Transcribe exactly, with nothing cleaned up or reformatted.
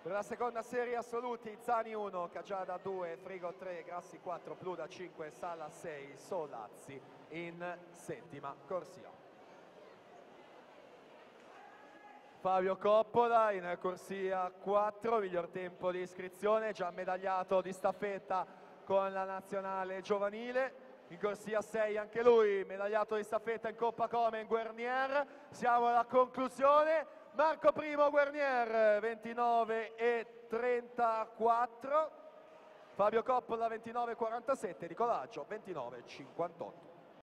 Per la seconda serie assoluti, Zani uno, Cagiada due, Frigo tre, Grassi quattro, Pluda cinque, Sala sei, Solazzi in settima corsia. Fabio Coppola in corsia quattro, miglior tempo di iscrizione, già medagliato di staffetta con la nazionale giovanile. In corsia sei anche lui, medagliato di staffetta in Coppa Come, Guernier. Siamo alla conclusione. Marco Primo Guernier, ventinove e trentaquattro. Fabio Coppola ventinove e quarantasette, Nicolaggio ventinove e cinquantotto.